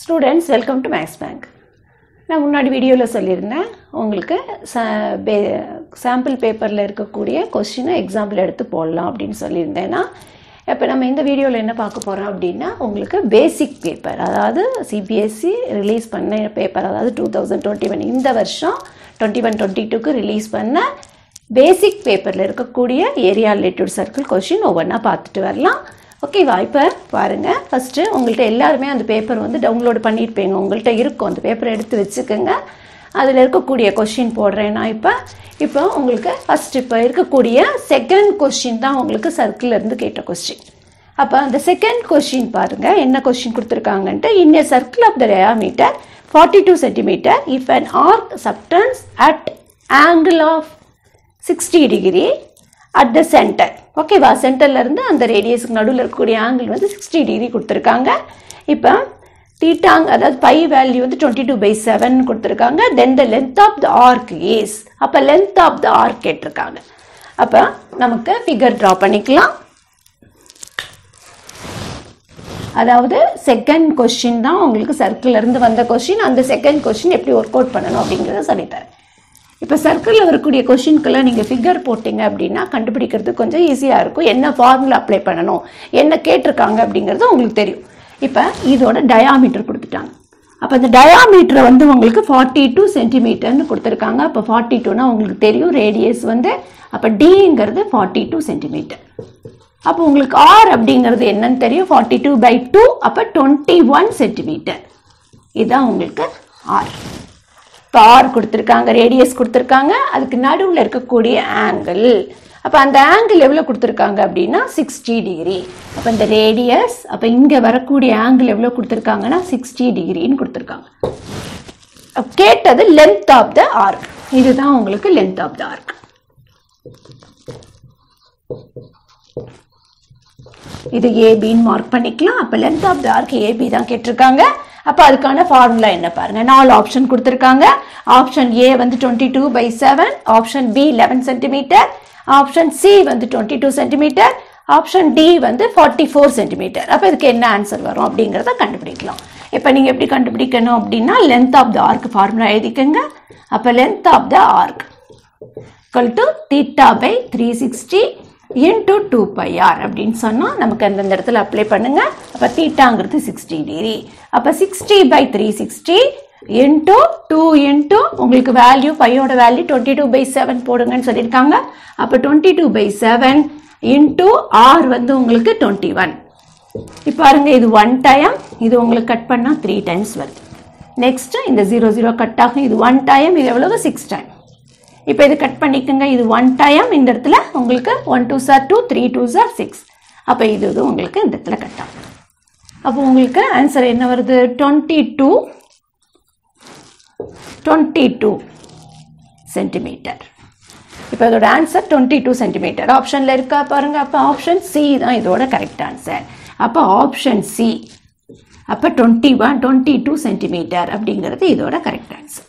Students, welcome to Max Bank. நான் முன்னாடி வீடியோவில் சொல்லியிருந்தேன் உங்களுக்கு சாம்பிள் பேப்பரில் இருக்கக்கூடிய கொஸ்டினை எக்ஸாம்பிள் எடுத்து போடலாம் அப்படின்னு சொல்லியிருந்தேன்னா இப்போ நம்ம இந்த வீடியோவில் என்ன பார்க்க போகிறோம் அப்படின்னா உங்களுக்கு பேசிக் பேப்பர், அதாவது சிபிஎஸ்சி ரிலீஸ் பண்ண பேப்பர், அதாவது 2021 இந்த வருஷம் 21-22க்கு ரிலீஸ் பண்ண பேசிக் பேப்பரில் இருக்கக்கூடிய ஏரியா ரிலேட்டட் சர்க்கிள் கொஸ்டின் ஒவ்வொன்றா பார்த்துட்டு வரலாம். ஓகேவா? இப்போ பாருங்கள், ஃபஸ்ட்டு உங்கள்கிட்ட எல்லாருமே அந்த பேப்பர் வந்து டவுன்லோட் பண்ணியிருப்பீங்க, உங்கள்கிட்ட இருக்கும். அந்த பேப்பரை எடுத்து வச்சுக்கோங்க, அதில் இருக்கக்கூடிய கொஸ்டின் போடுறேன் நான். இப்போ உங்களுக்கு ஃபஸ்ட்டு இப்போ இருக்கக்கூடிய செகண்ட் கொஸ்டின் தான் உங்களுக்கு சர்க்கிளிருந்து கேட்ட கொஸ்டின். அப்போ அந்த செகண்ட் கொஸ்டின் பாருங்கள், என்ன கொஸ்டின் கொடுத்துருக்காங்கன்ட்டு. In a circle of the diameter 42 cm if an arc subtends at angle of 60 degree at the center. ஓகேவா? சென்டர்லேருந்து அந்த ரேடியஸுக்கு நடுவில் இருக்கக்கூடிய ஆங்கிள் வந்து 60 டிகிரி கொடுத்துருக்காங்க. இப்போ தீட்டாங், அதாவது பை வேல்யூ வந்து 22/7 கொடுத்துருக்காங்க. Then the length of the arc is, அப்போ லென்த் ஆஃப் த ஆர்க் கேட்டிருக்காங்க. அப்போ நமக்கு ஃபிகர் ட்ரா பண்ணிக்கலாம். அதாவது செகண்ட் கொஸ்டின் தான் உங்களுக்கு சர்க்கிளிருந்து வந்த கொஸ்டின். அந்த செகண்ட் கொஸ்டின் எப்படி ஒர்க் அவுட் பண்ணணும் அப்படிங்கிறத சொல்லித்தரேன். இப்போ சர்க்கிளில் வரக்கூடிய கொஸ்டின்கெல்லாம் நீங்கள் ஃபிகர் போட்டிங்க அப்படின்னா கண்டுபிடிக்கிறது கொஞ்சம் ஈஸியாக இருக்கும். என்ன ஃபார்முலா அப்ளை பண்ணணும், என்ன கேட்டிருக்காங்க அப்படிங்கிறது உங்களுக்கு தெரியும். இப்போ இதோட டயாமீட்டர் கொடுத்துட்டாங்க. அப்போ அந்த டயாமீட்டரை வந்து உங்களுக்கு 42 சென்டிமீட்டர்னு கொடுத்துருக்காங்க. அப்போ 42னா உங்களுக்கு தெரியும் ரேடியஸ் வந்து, அப்போ டிங்கிறது 42 சென்டிமீட்டர். அப்போ உங்களுக்கு ஆர் அப்படிங்கிறது என்னன்னு தெரியும், 42/2, அப்போ 21 சென்டிமீட்டர். இதுதான் உங்களுக்கு ஆர். இப்போ ஆர் கொடுத்துருக்காங்க, ரேடியஸ் கொடுத்துருக்காங்க, அதுக்கு நடுவில் இருக்கக்கூடிய ஆங்கிள். அப்போ அந்த ஆங்கிள் எவ்வளோ கொடுத்துருக்காங்க அப்படின்னா 60 டிகிரி. அப்போ இந்த ரேடியஸ், அப்போ இங்கே வரக்கூடிய ஆங்கிள் எவ்வளோ கொடுத்துருக்காங்கன்னா 60 டிகிரின்னு கொடுத்துருக்காங்க. கேட்டது லென்த் ஆஃப் த ஆர்க். இதுதான் உங்களுக்கு லென்த் ஆஃப் த ஆர்க். இது ஏபின்னு மார்க் பண்ணிக்கலாம். அப்போ length of the arc A B தான் கேட்டிருக்காங்க. அப்போ அதுக்கான ஃபார்முலா என்ன பாருங்க. 4 ஆப்ஷன் கொடுத்துருக்காங்க. ஆப்ஷன் ஏ வந்து 22/7, option B 11 centimeter, option C வந்து 22 சென்டிமீட்டர், ஆப்ஷன் டி வந்து 44 சென்டிமீட்டர். அப்போ இதுக்கு என்ன ஆன்சர் வரும் அப்படிங்கிறத கண்டுபிடிக்கலாம். இப்போ நீங்கள் எப்படி கண்டுபிடிக்கணும் அப்படின்னா length of the arc formula எழுதிக்கங்க. அப்போ length of the arc θ/360 into 2πr அப்படின்னு சொன்னால் நமக்கு அந்தந்த இடத்துல அப்ளை பண்ணுங்க. அப்போ தீட்டாங்கிறது 60 டிகிரி. அப்போ 60/360 into 2 into உங்களுக்கு வேல்யூ, பையோட வேல்யூ 22/7 போடுங்கன்னு சொல்லியிருக்காங்க. அப்போ 22/7 into r வந்து உங்களுக்கு 21. இப்போ பாருங்க, இது 1 டைம், இது உங்களுக்கு கட் பண்ணால் 3 டைம்ஸ் வருது. நெக்ஸ்ட் இந்த 0 கட் ஆகும். இது 1 டைம், இது எவ்வளவு 6 டைம். இப்போ இது கட் பண்ணிக்கோங்க. இது 1 டைம், இந்த இடத்துல உங்களுக்கு 1 2s are 2, 3 2s are 6. அப்போ இது உங்களுக்கு இந்த இடத்துல கட் ஆகும். அப்போ உங்களுக்கு ஆன்சர் என்ன வருது, 22 சென்டிமீட்டர். இப்போ இதோட ஆன்சர் 22 சென்டிமீட்டர். ஆப்ஷனில் இருக்கா பாருங்க. அப்போ ஆப்ஷன் சி தான் இதோட கரெக்ட் ஆன்சர். அப்போ ஆப்ஷன் சி, அப்போ 22 சென்டிமீட்டர் அப்படிங்கிறது இதோட கரெக்ட் ஆன்சர்.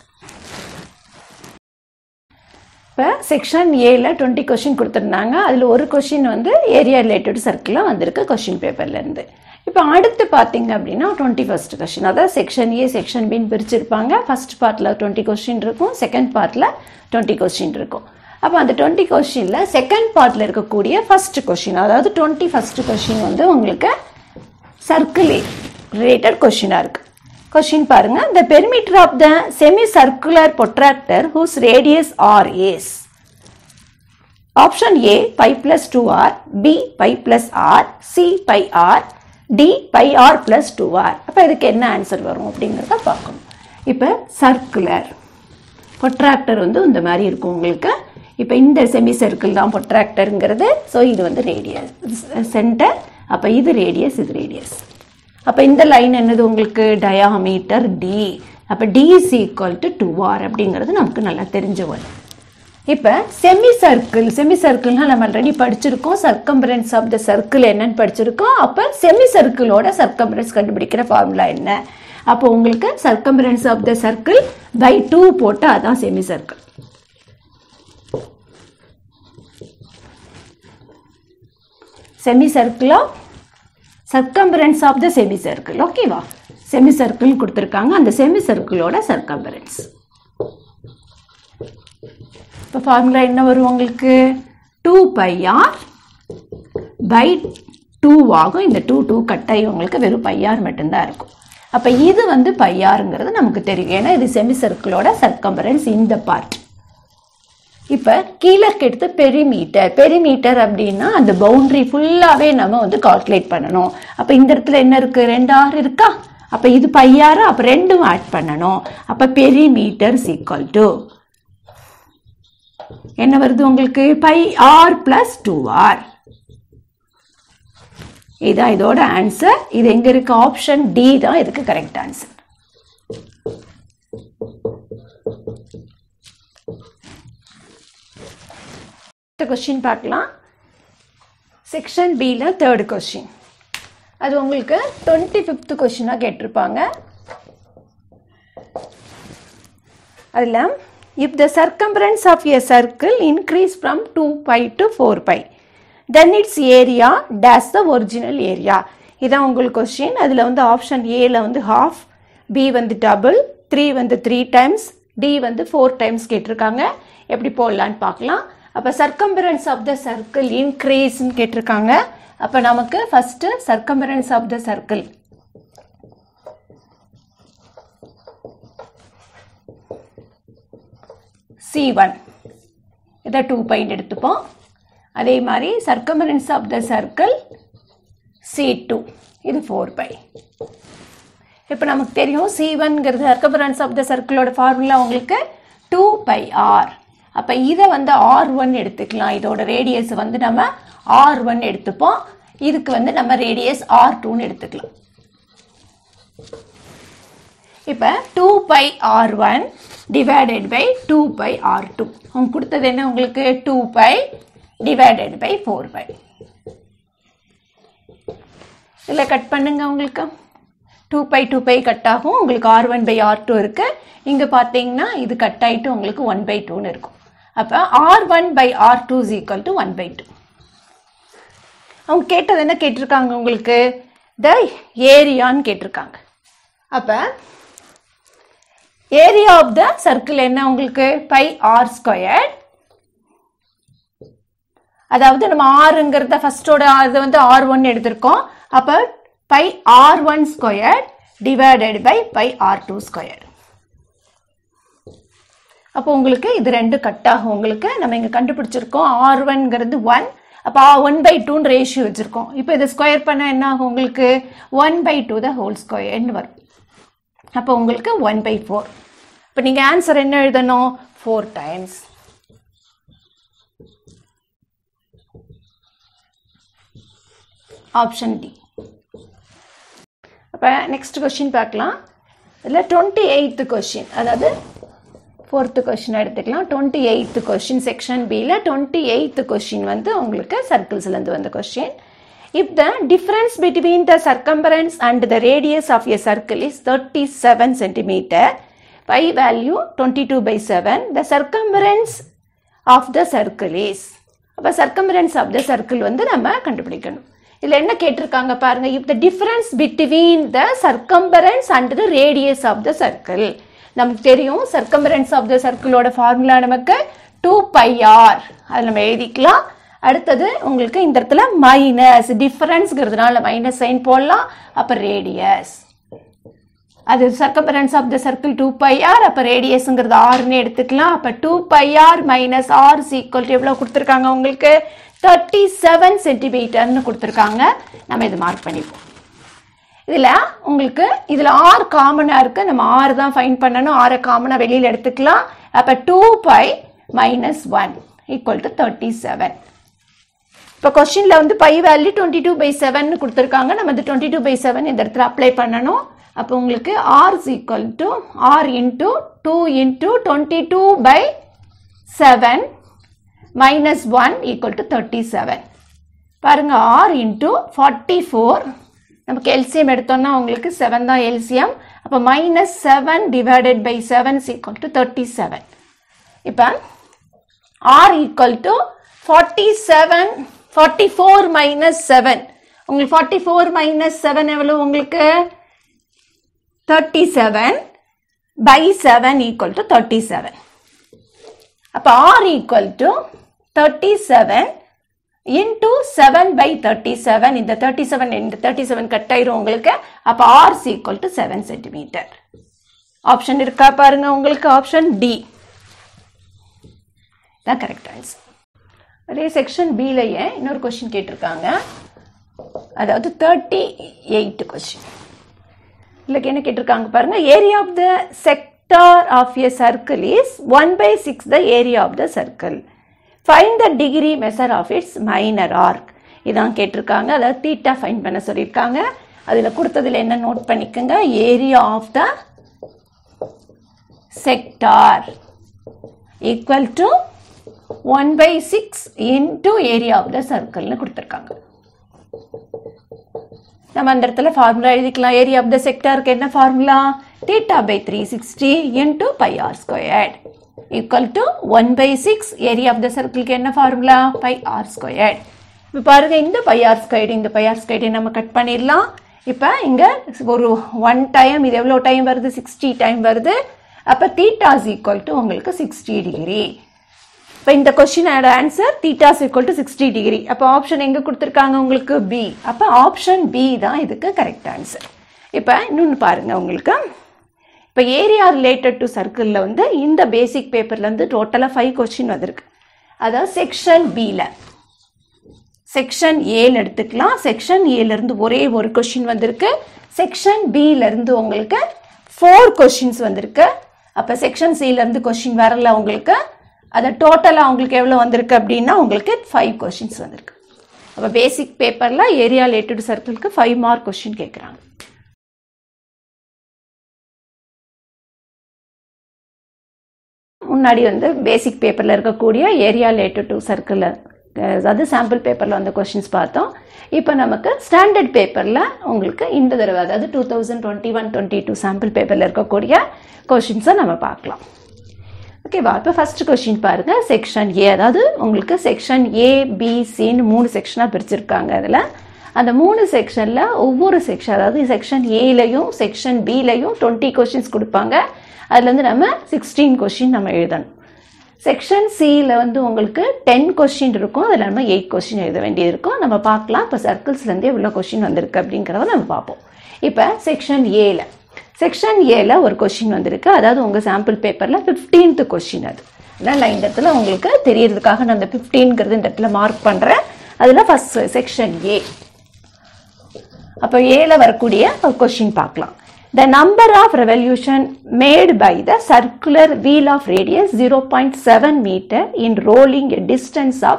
இப்போ செக்ஷன் ஏல 20 கொஸ்டின் கொடுத்துருந்தாங்க. அதில் ஒரு கொஸ்டின் வந்து ஏரியா ரிலேட்டட் சர்க்கிளாக வந்திருக்கு கொஸ்டின் பேப்பர்லேருந்து. இப்போ அடுத்து பார்த்தீங்க அப்படின்னா 21st கொஸ்டின், அதாவது செக்ஷன் ஏ செக்ஷன் பின்னு பிரிச்சிருப்பாங்க. ஃபர்ஸ்ட் பார்ட்டில் 20 கொஸ்டின் இருக்கும், செகண்ட் பார்ட்டில் 20 கொஸ்டின் இருக்கும். அப்போ அந்த 20 கொஸ்டினில் செகண்ட் பார்ட்டில் இருக்கக்கூடிய ஃபர்ஸ்ட் கொஸ்டின், அதாவது 21st கொஸ்டின் வந்து உங்களுக்கு சர்க்கிள் ரிலேட்டட் கொஸ்டினாக இருக்குது. Question பாருங்க. The perimeter of the semicircular protractor whose radius r is option A pi plus 2r, B pi plus r, C pi r, D pi r plus 2r. அப்போ இதுக்கு என்ன answer வரும் அப்படிங்கிறத பார்க்கணும். இப்போ circular protractor வந்து இந்த மாதிரி இருக்கும் உங்களுக்கு. இப்போ இந்த செமி சர்க்கிள் தான் protractorங்கிறது. ஸோ இது வந்து ரேடியஸ் சென்டர். அப்போ இது ரேடியஸ், இது ரேடியஸ். அப்போ இந்த லைன் என்னது உங்களுக்கு டயாமீட்டர் டி. அப்போ D is equal to 2r அப்படிங்கிறது நமக்கு நல்லா தெரிஞ்ச வரும். இப்போ செமி சர்க்கிள்னால் நம்ம ஆல்ரெடி படிச்சிருக்கோம். சர்க்கம்பரன்ஸ் ஆஃப் த சர்க்கிள் என்னன்னு படிச்சிருக்கோம். அப்போ செமி சர்க்கிளோட சர்க்கம்பரன்ஸ் கண்டுபிடிக்கிற ஃபார்முலா என்ன? அப்போ உங்களுக்கு circumference of the circle by 2 போட்டால் அதான் செமி சர்க்கிள். செமி சர்க்கிளோ circumference of the semicircle. Okay, semi circle கொடுத்துருக்காங்க. அந்த செமி சர்க்கிளோட சர்க்கம்பரன்ஸ். இப்போ ஃபார்முலா என்ன வரும் உங்களுக்கு? 2 pi r by 2 ஆகும். இந்த 2 கட்டாயி உங்களுக்கு வெறும் pi r மட்டும்தான் இருக்கும். அப்போ இது வந்து pi rங்கிறது நமக்கு தெரியும். ஏன்னா இது செமி சர்க்கிளோட சர்க்கம்பரன்ஸ் இந்த பார்ட். இப்போ கீழே எடுத்து பெரிமீட்டர். பெரிமீட்டர் அப்படின்னா அந்த பவுண்டரி ஃபுல்லாகவே நம்ம வந்து கால்குலேட் பண்ணணும். அப்போ இந்த இடத்துல என்ன இருக்குது? 2r இருக்கா? அப்போ இது pi r, அப்போ ரெண்டும் ஆட் பண்ணணும். அப்போ பெரிமீட்டர் ஈக்குவல் டு என்ன வருது உங்களுக்கு? pi r plus 2r. இதான் இதோட ஆன்சர். இது எங்க இருக்கு? ஆப்ஷன் டி தான் இதுக்கு கரெக்ட் ஆன்சர். क्वेश्चन பார்க்கலாம். செக்ஷன் பி ல 3rd क्वेश्चन. அது உங்களுக்கு 25th क्वेश्चन கேட்டிருப்பாங்க. அதுல if the circumference of a circle increase from 2 pi to 4 pi then its area dash the original area. இதான் உங்களுக்கு क्वेश्चन. அதுல வந்து ஆப்ஷன் A ல வந்து half, B வந்து double, 3 வந்து 3 times, D வந்து 4 times கேட்டிருக்காங்க. எப்படி போடலான்னு பார்க்கலாம். அப்போ சர்க்கம்பரன்ஸ் ஆஃப் த சர்க்கிள் இன்க்ரீஸ்ன்னு கேட்டிருக்காங்க. அப்போ நமக்கு first circumference of the circle C1 இதை 2 pi எடுத்துப்போம். அதே மாதிரி circumference of the circle C2 இது 4 pi. இப்போ நமக்கு தெரியும் C1ங்கிறது சர்க்கம்பரன்ஸ் ஆஃப் த சர்க்கிளோட ஃபார்முலா உங்களுக்கு 2 pi r. அப்போ இதை வந்து R1 எடுத்துக்கலாம். இதோட ரேடியஸ் வந்து நம்ம R1 எடுத்துப்போம். இதுக்கு வந்து நம்ம ரேடியஸ் R2ன்னு எடுத்துக்கலாம். இப்போ 2 pi R1 divided by 2 pi R2. அவங்க கொடுத்தது என்ன உங்களுக்கு? 2 pi டிவைடட் பை 4 pi. இதில் கட் பண்ணுங்க. உங்களுக்கு 2 pi கட் ஆகும். உங்களுக்கு R1 by R2 இருக்கு. இங்கே பார்த்தீங்கன்னா இது கட் ஆகிட்டு உங்களுக்கு 1/2ன்னு இருக்கும். அப்போ R1 by R2 is equal to 1/2. அவங்க கேட்டது என்ன கேட்டிருக்காங்க? உங்களுக்கு த ஏரியான்னு கேட்டிருக்காங்க. அப்போ ஏரியா ஆஃப் த சர்க்கிள் என்ன உங்களுக்கு? pi r square. அதாவது நம்ம ஆறுங்கிறத ஃபர்ஸ்டோட அது வந்து R1 எடுத்திருக்கோம். அப்போ pi r1 square divided by pi r2 square. அப்போ உங்களுக்கு இது ரெண்டு கட் ஆகும். உங்களுக்கு நம்ம இங்கே கண்டுபிடிச்சிருக்கோம் R1ங்கிறது 1. அப்போ 1/2 ரேஷியோ வச்சுருக்கோம். இப்போ இதை ஸ்கொயர் பண்ணால் என்ன ஆகும்? உங்களுக்கு 1/2 த ஹோல் ஸ்கொயர்னு வரும். அப்போ உங்களுக்கு 1/4. இப்போ நீங்கள் ஆன்சர் என்ன எழுதணும்? 4 times. Option D. அப்போ நெக்ஸ்ட் கொஸ்டின் பார்க்கலாம். இதில் 28th கொஸ்டின், அதாவது 4th கொஸ்டின் எடுத்துக்கலாம். 28th கொஸ்டின் செக்ஷன் பியில் 28th கொஸ்டின் வந்து உங்களுக்கு சர்க்கிள்ஸ்லேருந்து வந்த question. If the difference between the circumference and the radius of a circle is 37 centimeter, pi value 22/7, the circumference of the circle is. அப்போ circumference of the circle வந்து நம்ம கண்டுபிடிக்கணும். இதில் என்ன கேட்டிருக்காங்க பாருங்க. If the difference between the circumference and the radius of the circle. நமக்கு தெரியும் சர்க்கம்பரன்ஸ் ஆஃப் த சர்க்கிளோட ஃபார்முலா நமக்கு 2 pi r. அதில் நம்ம எழுதிக்கலாம். அடுத்தது உங்களுக்கு இந்த இடத்துல மைனஸ் டிஃபரன்ஸ்ங்கிறதுனால மைனஸ் சைன் போடலாம். அப்போ ரேடியஸ், அது circumference of the circle 2 pi r. அப்போ ரேடியஸ்ங்கிறது ஆர்னு எடுத்துக்கலாம். அப்போ 2 pi r minus r equal to எவ்வளோ கொடுத்துருக்காங்க உங்களுக்கு? 37 centimeterன்னு கொடுத்துருக்காங்க. நம்ம இது மார்க் பண்ணிப்போம். இதில் உங்களுக்கு இதில் r காமனாக இருக்குது. நம்ம r தான் ஃபைண்ட் பண்ணணும். r காமனாக வெளியில் எடுத்துக்கலாம். அப்போ 2 pi minus 1 equal to 37. இப்போ கொஸ்டினில் வந்து pi வேல்யூ 22/7 கொடுத்துருக்காங்க. நம்ம இந்த 22/7 இந்த இடத்துல அப்ளை பண்ணணும். அப்போ உங்களுக்கு r is equal to r into 2 into 22/7 minus 1 equal to 37. பாருங்க r into 44. நமக்கு எல்சிஎம் எடுத்தோம்னா உங்களுக்கு 7 தான் எல்சிஎம். அப்போ minus 7 divided by 7 is equal to 37. இப்போ r equal to 44 minus 7. உங்களுக்கு 44 minus 7 எவ்வளோ? உங்களுக்கு 37 by 7 equal to 37. அப்போ R equal to 37 into 7 by 37. இந்த 37 கட் ஆயிரும் உங்களுக்கு. அப்போ R is equal to 7 cm. Option இருக்கா பாருங்க உங்களுக்கு. ஆப்ஷன் D தான் கரெக்ட் ஆன்சர். அதே செக்ஷன் பிலயே இன்னொரு கொஸ்டின் கேட்டிருக்காங்க. அதாவது 38 கொஸ்டின். இதுல என்ன கேட்டிருக்காங்க பாருங்க. Area of the sector of a circle is 1/6 the area of the circle. Find the degree measure of its minor arc. இதான் கேட்டிருக்காங்க. அதாவது தீட்டா ஃபைண்ட் பண்ண சொல்லியிருக்காங்க. அதுல கொடுத்ததுல என்ன நோட் பண்ணிக்கோங்க. Area of the sector equal to 1/6 into area of the சர்க்கிள்னு கொடுத்துருக்காங்க. நம்ம அந்த இடத்துல ஃபார்முலா எழுதிக்கலாம். ஏரியா ஆஃப் த செக்டாருக்கு என்ன formula? Theta by 360 into pi r squared equal to 1/6. Area of the சர்க்கிளுக்கு என்ன ஃபார்முலா? pi r squared. இப்போ பாருங்க, இந்த pi r squared இந்த pi r squared நம்ம கட் பண்ணிடலாம். இப்போ இங்க ஒரு 1 டைம், இது எவ்வளோ டைம் வருது? 60 டைம் வருது. அப்போ தீட்டா இஸ் ஈக்குவல் டு உங்களுக்கு 60 டிகிரி. இப்போ இந்த கொஸ்டினோட answer theta is equal to 60 degree. அப்போ ஆப்ஷன் எங்கே கொடுத்துருக்காங்க உங்களுக்கு? பி. அப்போ ஆப்ஷன் பி தான் இதுக்கு கரெக்ட் ஆன்சர். இப்போ இன்னொன்று பாருங்க உங்களுக்கு. இப்போ ஏரியா ரிலேட்டட் டு சர்க்கிளில் வந்து இந்த பேசிக் பேப்பர்லேருந்து டோட்டலாக 5 கொஸ்டின் வந்திருக்கு. அதாவது செக்ஷன் பியில் செக்ஷன் ஏல எடுத்துக்கலாம். செக்ஷன் ஏலேருந்து ஒரே ஒரு கொஸ்டின் வந்திருக்கு. செக்ஷன் பியிலேருந்து உங்களுக்கு 4 கொஸ்டின்ஸ் வந்திருக்கு. அப்போ செக்ஷன் சிலேருந்து கொஸ்டின் வரல உங்களுக்கு. அது டோட்டலாக உங்களுக்கு எவ்வளோ வந்திருக்கு அப்படின்னா உங்களுக்கு 5 கொஸ்டின்ஸ் வந்திருக்கு. அப்போ பேசிக் பேப்பரில் ஏரியா ரிலேட்டட் சர்க்கிளுக்கு 5 மார்க் கொஸ்டின் கேட்குறாங்க. முன்னாடி வந்து பேசிக் பேப்பரில் இருக்கக்கூடிய ஏரியா ரிலேட்டட் டு சர்க்கிள், அதாவது சாம்பிள் பேப்பரில் வந்த கொஸ்டின்ஸ் பார்த்தோம். இப்போ நமக்கு ஸ்டாண்டர்ட் பேப்பரில் உங்களுக்கு இந்த தடவை, அதாவது 2021-22 சாம்பிள் பேப்பரில் இருக்கக்கூடிய கொஸ்டின்ஸை நம்ம பார்க்கலாம். ஓகேவா? இப்போ ஃபர்ஸ்ட் கொஸ்டின் பாருங்க. செக்ஷன் ஏ, அதாவது உங்களுக்கு செக்ஷன் ஏ பி சின்னு 3 செக்ஷனாக பிரிச்சிருக்காங்க. அதில் அந்த 3 செக்ஷனில் ஒவ்வொரு செக்ஷன், அதாவது செக்ஷன் ஏலையும் செக்ஷன் பிலையும் 20 கொஸ்டின்ஸ் கொடுப்பாங்க. அதுலேருந்து நம்ம 16 கொஸ்டின் நம்ம எழுதணும். செக்ஷன் சியில் வந்து உங்களுக்கு 10 கொஸ்டின் இருக்கும். அதில் நம்ம 8 கொஸ்டின் எழுத வேண்டியது இருக்கும். நம்ம பார்க்கலாம் இப்போ சர்க்கிள்ஸ்லேருந்து எவ்வளோ கொஸ்டின் வந்திருக்கு அப்படிங்கிறத நம்ம பார்ப்போம். இப்போ செக்ஷன் ஏல ஒரு கொஸ்டின் வந்திருக்கு. அதாவது உங்கள் சாம்பிள் பேப்பரில் 15th கொஸ்டின். அது அதனால் இந்த இடத்துல உங்களுக்கு தெரியறதுக்காக நான் அந்த 15ங்கிறது இந்த இடத்துல மார்க் பண்ணுறேன். அதில் ஃபர்ஸ்ட் செக்ஷன் ஏ. அப்போ ஏல வரக்கூடிய ஒரு கொஸ்டின் பார்க்கலாம். The number of revolution made by the circular wheel of radius 0.7 meter in rolling a distance of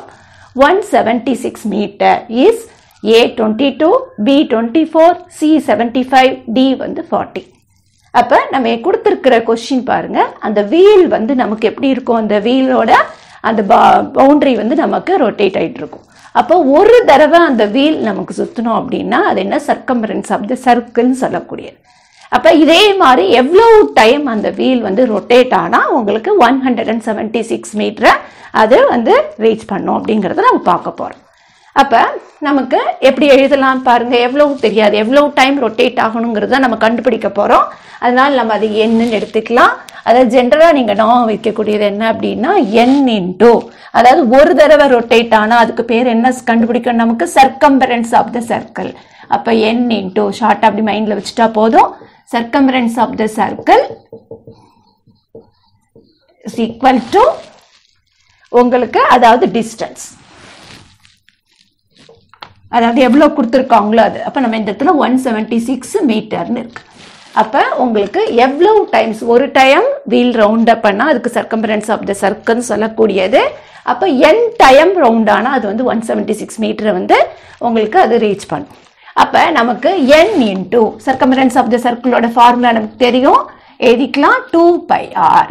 176 meter is A22, B24, C75, D வந்து 40. அப்போ நம்ம கொடுத்துருக்கிற கொஸ்டின் பாருங்க. அந்த வீல் வந்து நமக்கு எப்படி இருக்கும்? அந்த வீலோட அந்த பவுண்டரி வந்து நமக்கு ரொட்டேட் ஆகிட்டு இருக்கும். அப்போ ஒரு தடவை அந்த வீல் நமக்கு சுற்றணும் அப்படின்னா அது என்ன? சர்க்கம்பரன்ஸ் ஆஃப் த சர்க்கிள்னு சொல்லக்கூடியது. அப்போ இதே மாதிரி எவ்வளோ டைம் அந்த வீல் வந்து ரொட்டேட் ஆனால் உங்களுக்கு 176 மீட்டரை அது வந்து ரீச் பண்ணும் அப்படிங்கிறத நம்ம பார்க்க போகிறோம். அப்போ நமக்கு எப்படி எழுதலாம் பாருங்க. எவ்வளோ தெரியாது, எவ்வளோ டைம் ரொட்டேட் ஆகணுங்கிறத நம்ம கண்டுபிடிக்க போகிறோம். அதனால நம்ம அது என்னன்னு எடுத்துக்கலாம். அதாவது ஜென்ரலாக நீங்கள் நான் வைக்கக்கூடியது என்ன அப்படின்னா n இன்டூ, அதாவது ஒரு தடவை ரொட்டேட் ஆனால் அதுக்கு பேர் என்ன கண்டுபிடிக்கணும்? நமக்கு சர்க்கம்பரன்ஸ் ஆஃப் த சர்க்கிள். அப்போ n இன்டூ ஷார்ட் அப்படி மைண்டில் வச்சுட்டா போதும். circumference of the circle is equal to உங்களுக்கு அதாவது distance, அதாவது எவ்வளோ கொடுத்துருக்காங்களோ அது. அப்போ நம்ம இந்த இடத்துல 176 மீட்டர்னு இருக்கு. அப்போ உங்களுக்கு எவ்வளோ டைம்ஸ் ஒரு டைம் வீல் ரவுண்ட் அப் பண்ணால் அதுக்கு சர்க்கம்பரன்ஸ் ஆஃப் த சர்க்கிள்னு சொல்லக்கூடியது. அப்போ n டைம் ரவுண்ட் ஆனால் அது வந்து 176 மீட்டரை வந்து உங்களுக்கு அது ரீச் பண்ணும். அப்போ நமக்கு n into circumference of the சர்க்கிளோட ஃபார்முலா நமக்கு தெரியும், எழுதிக்கலாம். 2πr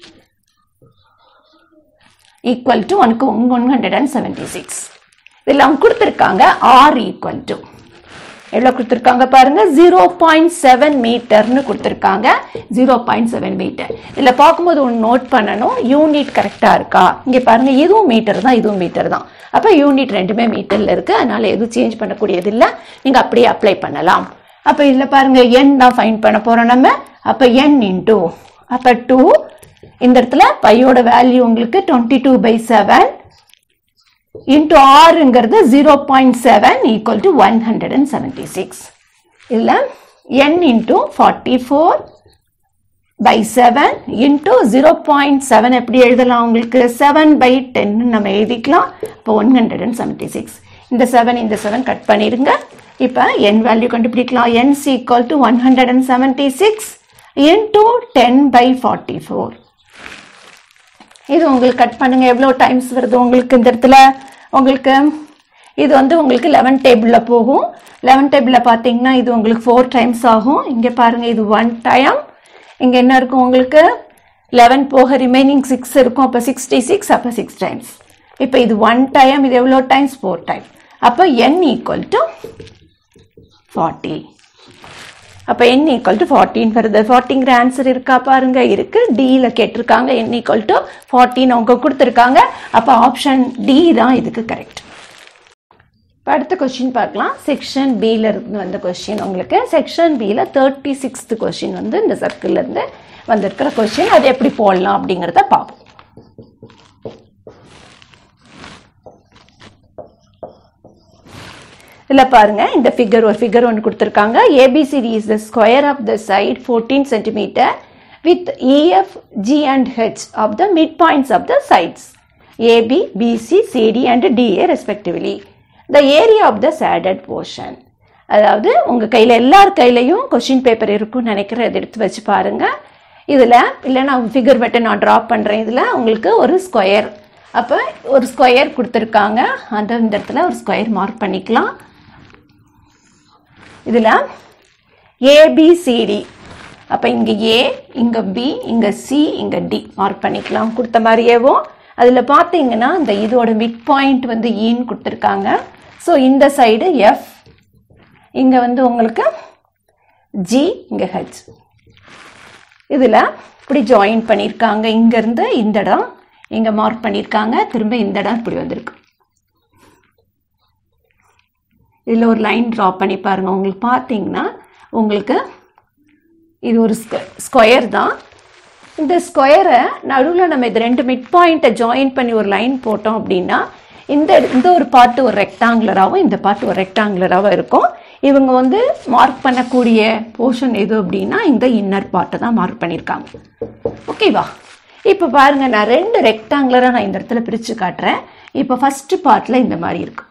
equal to 176. இதில் அவங்க கொடுத்துருக்காங்க r ஈக்குவல் டு எவ்வளோ கொடுத்துருக்காங்க பாருங்க, 0.7 மீட்டர்னு கொடுத்துருக்காங்க. 0.7 மீட்டர். இதில் பார்க்கும்போது ஒன்று நோட் பண்ணணும், யூனிட் கரெக்டாக இருக்கா? இங்கே பாருங்க, இதுவும் மீட்டர் தான், இதுவும் மீட்டர் தான். அப்போ யூனிட் ரெண்டுமே மீட்டரில் இருக்குது. அதனால் எதுவும் சேஞ்ச் பண்ணக்கூடியது இல்லை, நீங்கள் அப்படியே அப்ளை பண்ணலாம். அப்ப இதுல பாருங்க n தான் ஃபைண்ட் பண்ண போறோம் நம்ம. அப்ப n இன்டு அப்ப 2 இந்த இடத்துல பையோட வேல்யூ உங்களுக்கு 22/7 இன்டு rங்கிறது 0.7 ஈக்குவல் டு 176. இதுல n இன்டு 44/7 இன்டு 0.7 எப்படி எழுதலாம் உங்களுக்கு 7/10 நம்ம எழுதிக்கலாம். இப்போ 176. இந்த 7 கட் பண்ணிருங்க. இப்போ n வேல்யூ கண்டுபிடிக்கலாம். n equal to 176 into 10/44. இது உங்களுக்கு கட் பண்ணுங்க எவ்வளவு டைம்ஸ் வருது உங்களுக்கு இந்த இடத்துல உங்களுக்கு இது வந்து உங்களுக்கு 11 டேபிள்ல போகும். 11 டேபிள்ல பாத்தீங்கன்னா இது உங்களுக்கு 4 டைம்ஸ் ஆகும். இங்க பாருங்க இது 1 டைம். இங்க என்ன இருக்கும் உங்களுக்கு 11 போக ரிமைனிங் 6 இருக்கும். அப்ப 66 அப்ப 6 டைம்ஸ். இப்போ இது 1 டைம் இது எவ்வளவு டைம்ஸ் 4 டைம். அப்ப n equal to 40. அப்ப n equal to 14 வருது. 14ங்கற ஆன்சர் இருக்கா பாருங்க இருக்கு. D ல கேட்டிருக்காங்க n equal to 14 அவங்க கொடுத்திருக்காங்க. அப்ப ஆப்ஷன் D தான் இதுக்கு கரெக்ட். அடுத்த क्वेश्चन பார்க்கலாம். செக்ஷன் B ல இருந்து வந்த क्वेश्चन உங்களுக்கு செக்ஷன் B ல 36th क्वेश्चन வந்து இந்த சர்க்கிள்ல இருந்து வந்திருக்கிற क्वेश्चन அது எப்படி போடலாம் அப்படிங்கறத பாப்போம். இல்ல பாருங்க இந்த ஒரு ஃபிகர் ஒன்னு கொடுத்திருக்காங்க. ABCD is the square of the side 14 cm with EF, G and H of the midpoints of the sides AB, BC, CD and DA respectively. The area of the shaded portion. அதாவது உங்க கையில எல்லார் கையிலயும் question paper இருக்கும்னு நினைக்கிறேன். இத எடுத்து வச்சு பாருங்க. இதுல இல்ல நான் ஃபிகர் மட்டும் நான் டிரா பண்றேன். இதுல உங்களுக்கு ஒரு ஸ்கொயர் அப்ப ஒரு ஸ்கொயர் கொடுத்திருக்காங்க. அந்த இந்த இடத்துல ஒரு ஸ்கொயர் மார்க் பண்ணிக்கலாம். இதுல ABCD அப்ப இங்க A இங்க B இங்க C இங்க D மார்க் பண்ணிக்கலாம் கொடுத்த மாதிரியேவும். அதுல பாத்தீங்கன்னா இந்த இதோட மிட் பாயிண்ட் வந்து E ன்னு கொடுத்திருக்காங்க. சோ இந்த சைடு F இங்க வந்து உங்களுக்கு G இங்க H இதுல இப்படி ஜாயின் பண்ணிருக்காங்க. இங்க இருந்து இந்த இடம் இங்க மார்க் பண்ணிருக்காங்க. திரும்ப இந்த இடம் இப்படி வந்திருக்கு. இதுல ஒரு லைன் டிரா பண்ணி பாருங்க. உங்களுக்கு பாத்தீங்கன்னா உங்களுக்கு இது ஒரு ஸ்கொயர் தான். இந்த ஸ்கொயரை நடுவுல நம்ம இது ரெண்டு மிட் பாயிண்ட்டை ஜாயின் பண்ணி ஒரு லைன் போட்டோம் அப்படின்னா இந்த ஒரு பார்ட் ஒரு ரெக்டாங்குலராகவும் இந்த பார்ட் ஒரு ரெக்டாங்குலராகவும் இருக்கும். இவங்க வந்து மார்க் பண்ணக்கூடிய போர்ஷன் எது அப்படின்னா இந்த இன்னர் பார்ட்டை தான் மார்க் பண்ணியிருக்காங்க. ஓகேவா? இப்போ பாருங்க நான் ரெண்டு ரெக்டாங்குலராக நான் இந்த இடத்துல பிரித்து காட்டுறேன். இப்போ ஃபர்ஸ்ட் பார்ட்டில் இந்த மாதிரி இருக்கு.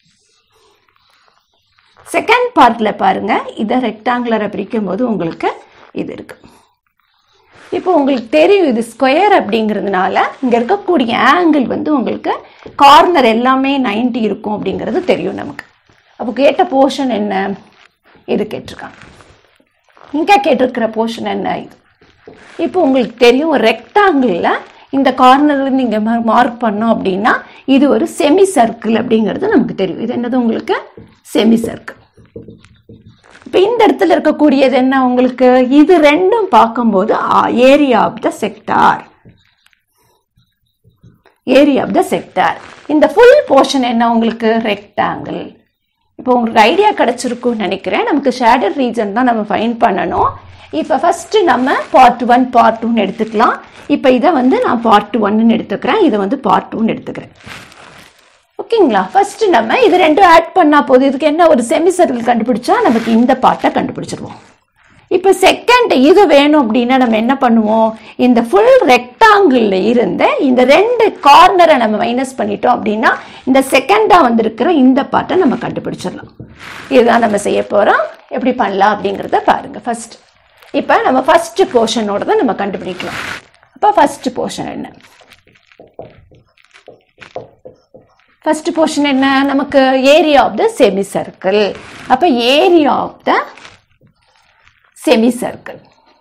செகண்ட் பார்ட்ல பாருங்க இதை ரெக்டாங்குலரை பிரிக்கும் போது உங்களுக்கு இது இருக்கு. இப்போ உங்களுக்கு தெரியும் இது ஸ்கொயர் அப்படிங்கிறதுனால இங்க இருக்கக்கூடிய ஆங்கிள் வந்து உங்களுக்கு கார்னர் எல்லாமே 90 இருக்கும் அப்படிங்கிறது தெரியும் நமக்கு. அப்போ கேட்ட போர்ஷன் என்ன இது கேட்டிருக்காங்க. இங்க கேட்டிருக்கிற போர்ஷன் என்ன இது. இப்போ உங்களுக்கு தெரியும் ரெக்டாங்கிள்ல இந்த கார்னர்ல இருந்து இங்க மார்க் பண்ணோம் அப்படின்னா இது ஒரு செமி சர்க்கிள் அப்படிங்கிறது நமக்கு தெரியும். இது என்னது உங்களுக்கு செமி சர்க்கிள். இப்போ இந்த இடத்துல இருக்கக்கூடியது என்ன உங்களுக்கு இது ரெண்டும் பார்க்கும்போது area of the sector. Area of the sector. இந்த ஃபுல் போர்ஷன் என்ன உங்களுக்கு ரெக்டாங்கிள். இப்போ உங்களுக்கு ஐடியா கிடைச்சிருக்கும்னு நினைக்கிறேன். நமக்கு ஷேடட் ரீஜன் தான் நம்ம ஃபைண்ட் பண்ணணும். இப்போ ஃபர்ஸ்ட் நம்ம பார்ட் 1 பார்ட் 2 எடுத்துக்கலாம். இப்போ இதை வந்து நான் பார்ட் 1 எடுத்துக்கிறேன். இதை வந்து பார்ட் 2 எடுத்துக்கிறேன். ஓகேங்களா? ஃபர்ஸ்ட் நம்ம இது ரெண்டும் ஆட் பண்ணா போதும். இதுக்கு என்ன ஒரு செமி சர்க்கிள் கண்டுபிடிச்சா நமக்கு இந்த பார்ட்டை கண்டுபிடிச்சிருவோம். இப்போ செகண்ட் இது வேணும் அப்படின்னா நம்ம என்ன பண்ணுவோம் இந்த ஃபுல் ரெக்டாங்கிள் இருந்த இந்த ரெண்டு கார்னரை நம்ம மைனஸ் பண்ணிட்டோம் அப்படின்னா இந்த செகண்டா வந்திருக்கிற இந்த பார்ட்டை நம்ம கண்டுபிடிச்சிடலாம். இதுதான் நம்ம செய்ய போறோம். எப்படி பண்ணலாம் அப்படிங்கிறத பாருங்க. ஃபர்ஸ்ட் இப்போ நம்ம ஃபர்ஸ்ட் போர்ஷனோட தான் நம்ம கண்டுபிடிக்கலாம். அப்போ ஃபர்ஸ்ட் போர்ஷன் என்ன ஃபர்ஸ்ட் போர்ஷன் என்ன நமக்கு area of the semi circle. அப்ப area of the semi circle.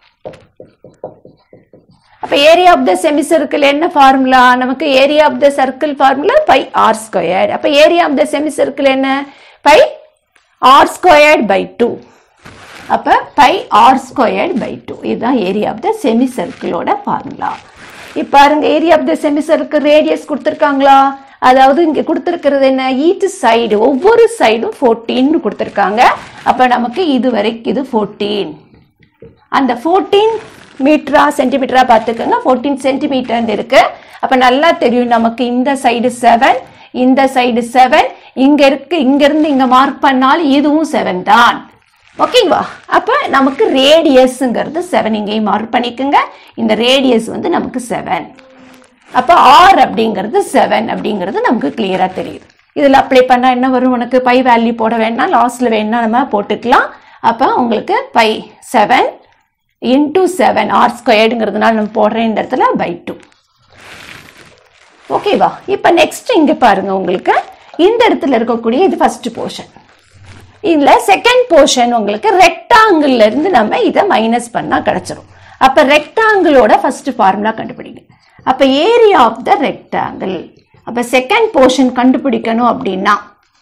அப்ப area of the semi circle என்ன ஃபார்முலா நமக்கு area of the circle formula pi r square. அப்ப area of the semi circle என்ன pi r square by 2. அப்ப pi r square by 2 இதுதான் area of the semi சர்க்கிளோட formula. இப்ப பாருங்க area of the semi circle radius கொடுத்திருக்காங்களா அதாவது இங்க கொடுத்திருக்கிறது என்ன, ஈச் சைடு ஒவ்வொரு சைடும் 14 கொடுத்திருக்காங்க. அப்ப நமக்கு இது வரைக்கும் இது 14. அந்த 14 மீட்டரா சென்டிமீட்டரா பார்த்துக்கோங்க. 14 சென்டிமீட்டர் இருக்கு. அப்ப நல்லா தெரியும் நமக்கு இந்த சைடு 7, இந்த சைடு 7, இங்க இருக்கு, இங்க இருந்து இங்க மார்க் பண்ணாலும் இதுவும் 7 தான். ஓகேவா? அப்ப நமக்கு ரேடியஸ்ங்கிறது 7 இங்கேயும் மார்க் பண்ணிக்கோங்க. இந்த ரேடியஸ் வந்து நமக்கு 7. அப்ப r அப்படிங்கிறது 7 அப்படிங்கிறது நமக்கு கிளியரா தெரியுது. இதுல அப்ளை பண்ணா என்ன வரும், உனக்கு பை வேல்யூ போட வேண்டாம், லாஸ்ட்ல வேணா நம்ம போட்டுக்கலாம். அப்ப உங்களுக்கு பை 7 into 7 r ஸ்கொயர்டுங்கிறதுனால நம்ம போடுறேன் இந்த இடத்துல by 2. ஓகேவா? இப்ப நெக்ஸ்ட் இங்க பாருங்க, உங்களுக்கு இந்த இடத்துல இருக்கக்கூடிய இது ஃபர்ஸ்ட் போர்ஷன். இதுல செகண்ட் போர்ஷன் உங்களுக்கு ரெக்டாங்கிள் இருந்து நம்ம இதை மைனஸ் பண்ணா கிடைச்சிரும். அப்ப ரெக்டாங்கிளோட ஃபர்ஸ்ட் ஃபார்முலா கண்டுபிடிங்க. அப்ப ஏரியா ஆஃப் த ரெக்டாங்கிள். அப்ப செகண்ட் போர்ஷன் கண்டுபிடிக்கணும் அப்படின்னா,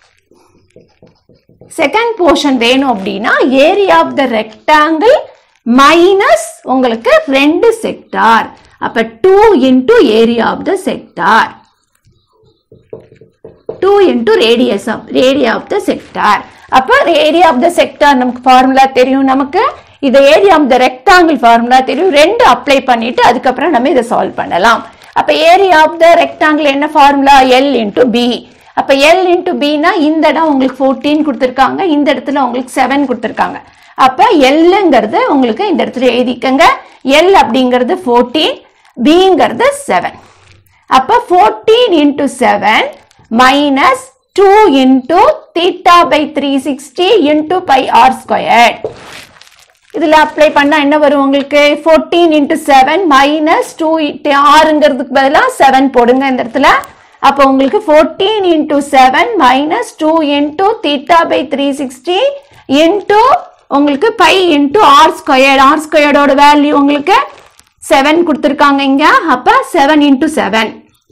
செகண்ட் போர்ஷன் வேணும் அப்படின்னா area of the rectangle minus உங்களுக்கு 2 செக்டார். அப்ப 2 into area of the sector, 2 into radius of area of the sector. அப்ப area of the sector நமக்கு ஃபார்முலா தெரியும். நமக்கு இது area of the rectangle formula தெரியும். 2 அப்ளை பண்ணிட்டு அதுக்கப்புறம் நம்ம இதை சால்வ் பண்ணலாம். அப்ப ஏரியா ஆஃப் த ரெக்டாங்கிள் என்ன ஃபார்முலா, L into B. அப்ப L into B னா இந்த இடம் உங்களுக்கு 14 கொடுத்திருக்காங்க, இந்த இடத்துல உங்களுக்கு 7 கொடுத்திருக்காங்க. அப்ப Lங்கிறது உங்களுக்கு இந்த இடத்துல எழுதிக்கங்க. L அப்படிங்கிறது 14, Bங்கிறது 7. அப்ப 14 into 7 minus 2 into theta by 360 into pi r squared. இதுல அப்ளை பண்ணா என்ன வரும் உங்களுக்கு, 14 into 7 minus 2 rங்கிறதுக்கு பதிலா 7 போடுங்க இந்த இடத்துல. அப்ப உங்களுக்கு 14 into 7 minus 2 into theta by 360 into உங்களுக்கு pi into r squared. r squared ஓட வேல்யூ உங்களுக்கு 7 கொடுத்திருக்காங்க இங்க. அப்ப 7 into 7,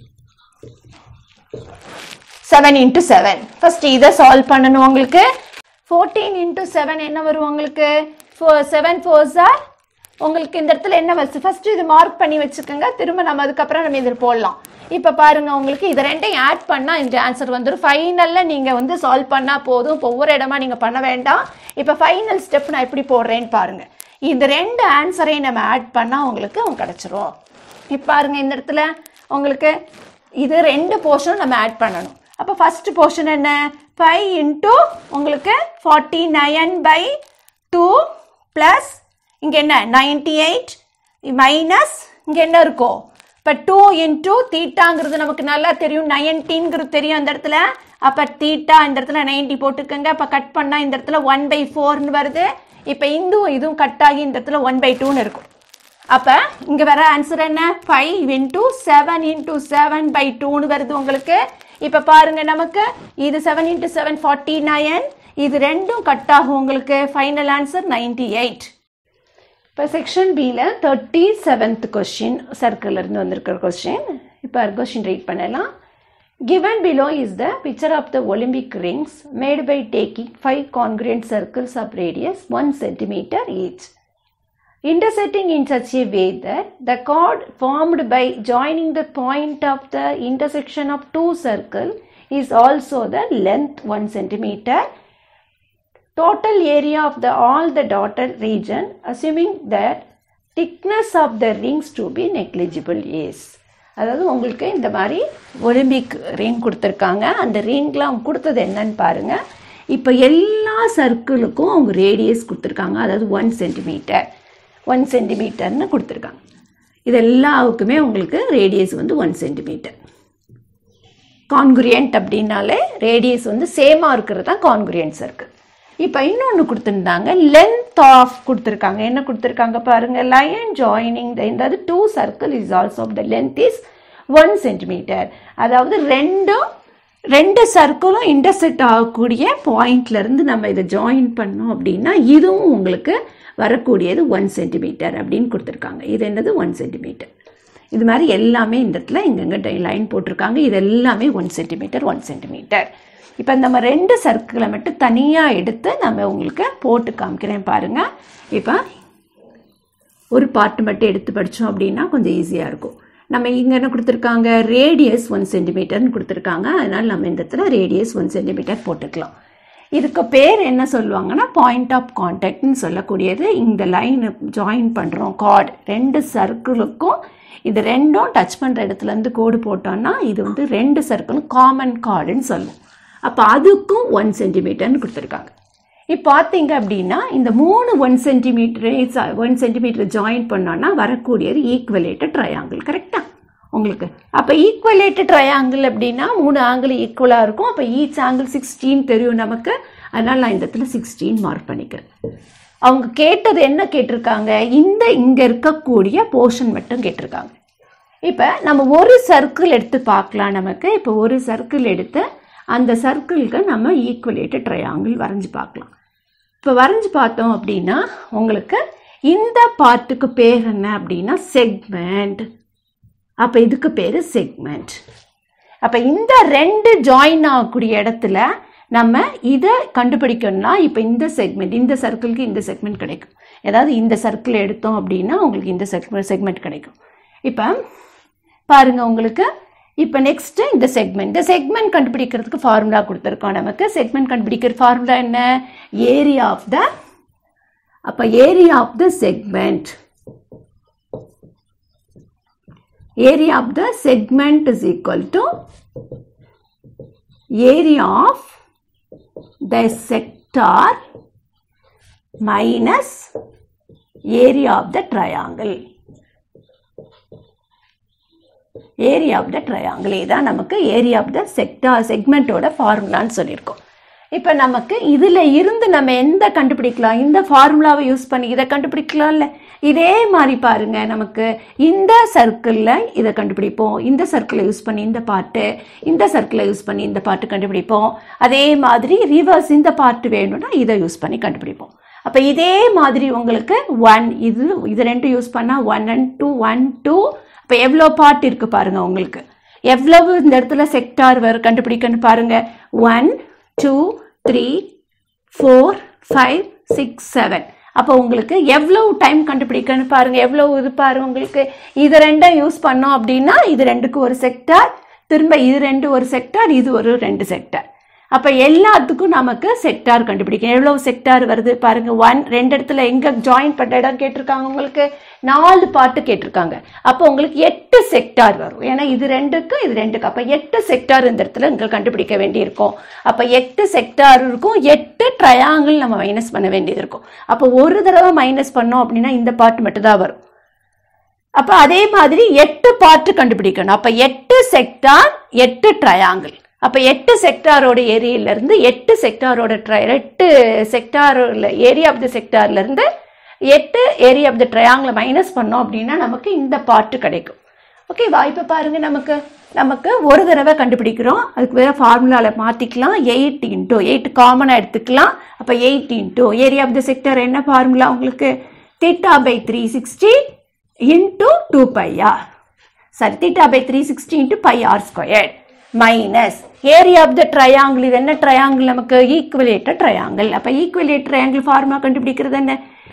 7 into 7. ஃபர்ஸ்ட் இதை சால்வ் பண்ணணும். உங்களுக்கு 14 into 7 என்ன வரும் உங்களுக்கு, 7 4s are உங்களுக்கு இந்த இடத்துல என்ன வருது, ஃபர்ஸ்ட் இது மார்க் பண்ணி வச்சுக்கோங்க. திரும்ப நம்ம அதுக்கப்புறம் நம்ம இதில் போடலாம். இப்போ பாருங்க, உங்களுக்கு இது ரெண்டையும் ஆட் பண்ணா இந்த ஆன்சர் வந்துடும். ஃபைனல்ல நீங்க வந்து சால்வ் பண்ணா போதும். இப்போ ஒவ்வொரு இடமா நீங்க பண்ண வேண்டாம். இப்போ ஃபைனல் ஸ்டெப் நான் எப்படி போடுறேன்னு பாருங்க. இந்த ரெண்டு ஆன்சரையும் நம்ம ஆட் பண்ணா உங்களுக்கு கிடைச்சிரும். இப்போ பாருங்க, இந்த இடத்துல உங்களுக்கு இது ரெண்டு போர்ஷனும் நம்ம ஆட் பண்ணணும். அப்போ ஃபர்ஸ்ட் போர்ஷன் என்ன, 5 into உங்களுக்கு 49 by 2 பிளஸ் இங்க என்ன 98 மைனஸ் இங்க என்ன இருக்கும், இப்போ 2 into தீட்டாங்கிறது நமக்கு நல்லா தெரியும், 19ங்கிறது தெரியும் அந்த இடத்துல. அப்போ தீட்டா இந்த இடத்துல 90 போட்டுக்கோங்க. அப்போ கட் பண்ணா இந்த இடத்துல 1/4ன்னு வருது. இப்போ இதுவும் கட் ஆகி இந்த இடத்துல 1/2ன்னு இருக்கும். அப்போ இங்கே வர ஆன்சர் என்ன, 5 into 7 into 7/2ன்னு வருது உங்களுக்கு. இப்போ பாருங்க, நமக்கு இது 7 into 7 49, இது ரெண்டும் கட் ஆகும் உங்களுக்கு. Final answer 98. இப்போ செக்ஷன் பியில் 37th கொஸ்டின் சர்க்கிள் இருந்து வந்திருக்கிற கொஸ்டின். இப்போ கொஸ்டின் ரீட் பண்ணலாம். Given below is the picture of the Olympic rings made by taking 5 congruent circles of radius 1 centimeter each, intersecting in such a way that the chord formed by joining the point of the intersection of two circles is also the length 1 centimeter. Total area of all the dotted region, assuming that thickness of the rings to be negligible, is. அதாவது உங்களுக்கு இந்த மாதிரி Olympic ring கொடுத்துருக்காங்க. அந்த ரிங்கில் அவங்க கொடுத்தது என்னன்னு பாருங்க. இப்போ எல்லா சர்க்கிளுக்கும் அவங்க ரேடியஸ் கொடுத்துருக்காங்க, அதாவது 1 சென்டிமீட்டர் 1 சென்டிமீட்டர்னு கொடுத்துருக்காங்க. இது எல்லாவுக்குமே உங்களுக்கு ரேடியஸ் வந்து 1 சென்டிமீட்டர். கான்குரியன்ட் அப்படின்னாலே ரேடியஸ் வந்து சேமாக இருக்கிறது தான் கான்குரியன்ட் சர்க்கிள். இப்போ இன்னொன்று கொடுத்துருந்தாங்க, லென்த் ஆஃப் கொடுத்துருக்காங்க. என்ன கொடுத்துருக்காங்க பாருங்க, லைன் ஜாயினிங் இந்த 2 circle is also the length is 1 centimeter. அதாவது ரெண்டு சர்க்கிளும் இன்டர்செக்ட் ஆகக்கூடிய பாயிண்ட்ல இருந்து நம்ம இதை ஜாயின் பண்ணோம் அப்படின்னா இதுவும் உங்களுக்கு வரக்கூடியது 1 சென்டிமீட்டர் அப்படின்னு கொடுத்துருக்காங்க. இது என்னது 1 சென்டிமீட்டர். இது மாதிரி எல்லாமே இந்த இடத்துல இங்கங்க லைன் போட்டிருக்காங்க. இது எல்லாமே 1 சென்டிமீட்டர் 1 சென்டிமீட்டர். இப்போ நம்ம ரெண்டு சர்க்கிளை மட்டும் தனியாக எடுத்து நம்ம உங்களுக்கு போட்டு காமிக்கிறேன் பாருங்க. இப்போ ஒரு பார்ட் மட்டும் எடுத்து படித்தோம் அப்படின்னா கொஞ்சம் ஈஸியாக இருக்கும். நம்ம இங்கே என்ன கொடுத்துருக்காங்க, ரேடியஸ் 1 சென்டிமீட்டர்னு கொடுத்துருக்காங்க. அதனால் நம்ம இந்த இடத்துல ரேடியஸ் 1 சென்டிமீட்டர் போட்டுக்கலாம். இதுக்கு பேர் என்ன சொல்லுவாங்கன்னா பாயிண்ட் ஆஃப் கான்டாக்ட்னு சொல்லக்கூடியது. இந்த லைனை ஜாயின் பண்ணுறோம் கார்டு, 2 சர்க்கிளுக்கும் இது ரெண்டும் டச் பண்ணுற இடத்துலேருந்து கோடு போட்டோம்னா இது வந்து 2 சர்க்கிளும் காமன் கார்டுன்னு சொல்லுவோம். அப்போ அதுக்கும் 1 சென்டிமீட்டர்னு கொடுத்துருக்காங்க. இப்போ பார்த்தீங்க அப்படின்னா இந்த 3 1 சென்டிமீட்டர் ஜாயின் பண்ணோன்னா வரக்கூடியது ஈக்குவலேட்டட் ட்ரையாங்கிள். கரெக்டாக உங்களுக்கு? அப்போ ஈக்குவலேட்டட் ட்ரையாங்கிள் அப்படின்னா 3 ஆங்கிள் ஈக்குவலாக இருக்கும். அப்போ ஈச் ஆங்கிள் 16 தெரியும் நமக்கு. அதனால் நான் இந்த இடத்துல 16 மார்க் பண்ணிக்கிறேன். அவங்க கேட்டது என்ன கேட்டிருக்காங்க, இங்கே இருக்கக்கூடிய போர்ஷன் மட்டும் கேட்டிருக்காங்க. இப்போ நம்ம ஒரு சர்க்கிள் எடுத்து பார்க்கலாம். நமக்கு இப்போ ஒரு சர்க்கிள் எடுத்து அந்த சர்க்கிளுக்கு நம்ம ஈக்குவலேட்டட் ட்ரையாங்கிள் வரைஞ்சி பார்க்கலாம். இப்போ வரைஞ்சி பார்த்தோம் அப்படின்னா உங்களுக்கு இந்த பார்ட்டுக்கு பேர் என்ன அப்படின்னா செக்மெண்ட். அப்போ இதுக்கு பேர் செக்மெண்ட். அப்போ இந்த 2 ஜாயின் ஆகக்கூடிய இடத்துல நம்ம இதை கண்டுபிடிக்கணும்னா இப்போ இந்த செக்மெண்ட், இந்த சர்க்கிளுக்கு இந்த செக்மெண்ட் கிடைக்கும். ஏதாவது இந்த சர்க்கிள் எடுத்தோம் அப்படின்னா உங்களுக்கு இந்த செக்மெண்ட் கிடைக்கும். இப்போ பாருங்க உங்களுக்கு இப்போ நெக்ஸ்ட் இந்த செக்மெண்ட் கண்டுபிடிக்கிறதுக்கு ஃபார்முலா கொடுத்துருக்கோம். நமக்கு செக்மெண்ட் கண்டுபிடிக்கிற ஃபார்முலா என்ன, ஏரியா ஆஃப் த, அப்போ area of the segment, area of the segment is equal to area of the sector minus area of the triangle. Area of the triangle இதான் நமக்கு area of the sector segment ஓட ஃபார்முலான்னு சொல்லியிருக்கோம். இப்போ நமக்கு இதில் இருந்து நம்ம எந்த கண்டுபிடிக்கலாம், இந்த ஃபார்முலாவை யூஸ் பண்ணி இதை கண்டுபிடிக்கலாம்ல. இதே மாதிரி பாருங்க, நமக்கு இந்த சர்க்கிளில் இதை கண்டுபிடிப்போம், இந்த சர்க்கிளை யூஸ் பண்ணி இந்த பார்ட்டு, இந்த சர்க்கிளை யூஸ் பண்ணி இந்த பார்ட்டு கண்டுபிடிப்போம். அதே மாதிரி ரிவர்ஸ் இந்த பார்ட்டு வேணும்னா இதை யூஸ் பண்ணி கண்டுபிடிப்போம். அப்போ இதே மாதிரி உங்களுக்கு 1 இது 2 யூஸ் பண்ணால் 1 and 2 1 2. இப்போ எவ்வளோ பார்ட் இருக்குது பாருங்கள், உங்களுக்கு எவ்வளவு இந்த இடத்துல செக்டார் கண்டுபிடிக்கன்னு பாருங்கள். 1 2 3 4 5 6 7. அப்போ உங்களுக்கு எவ்வளவு டைம் கண்டுபிடிக்கன்னு பாருங்க, எவ்வளவு இது பாருங்க. உங்களுக்கு இது 2 யூஸ் பண்ணோம் அப்படின்னா இது 2க்கு ஒரு செக்டார், திரும்ப இது 2 ஒரு செக்டார், இது ஒரு 2 செக்டார். அப்போ எல்லாத்துக்கும் நமக்கு செக்டார் கண்டுபிடிக்கணும். எவ்வளவு செக்டார் வருது பாருங்க. 1 2 இடத்துல எங்கே ஜாயின் பண்ண இடம் கேட்டிருக்காங்க, உங்களுக்கு 4 பார்ட்டு கேட்டிருக்காங்க. அப்போ உங்களுக்கு 8 செக்டார் வரும். ஏன்னா இது 2க்கு இது 2க்கு, அப்போ 8 செக்டார் இந்த இடத்துல இங்கே கண்டுபிடிக்க வேண்டியிருக்கும். அப்போ 8 செக்டார் இருக்கும், 8 ட்ரையாங்கிள் நம்ம மைனஸ் பண்ண வேண்டியது இருக்கும். அப்போ ஒரு தடவை மைனஸ் பண்ணோம் அப்படின்னா இந்த பார்ட் மட்டும் தான் வரும். அப்போ அதே மாதிரி 8 பார்ட்டு கண்டுபிடிக்கணும். அப்போ 8 செக்டார் 8 ட்ரையாங்கிள். அப்போ 8 செக்டாரோட ஏரியிலேருந்து 8 செக்டாரோட 8 செக்டார் ஏரியா ஆஃப் த செக்டார்லேருந்து 8 ஏரியா ஆஃப் த ட்ரையாங்கிளை மைனஸ் பண்ணோம் அப்படின்னா நமக்கு இந்த பார்ட்டு கிடைக்கும். ஓகேவா? இப்போ பாருங்கள், நமக்கு ஒரு தடவை கண்டுபிடிக்கிறோம், அதுக்கு வேறு ஃபார்முலாவில் மாற்றிக்கலாம். 8 × 8 காமனாக எடுத்துக்கலாம். அப்போ 8 × ஏரியா ஆஃப் த செக்டார் என்ன ஃபார்முலா உங்களுக்கு, θ/360 × 2πr, sorry θ/360 × πr² minus area of the triangle. இது என்ன ட்ரையாங்கிள் நமக்கு, ஈக்குவலேட்டட் ட்ரையாங்கிள். அப்போ ஈக்குவலேட்டட் ட்ரையாங்கிள் ஃபார்முலா கண்டுபிடிக்கிறது என்ன,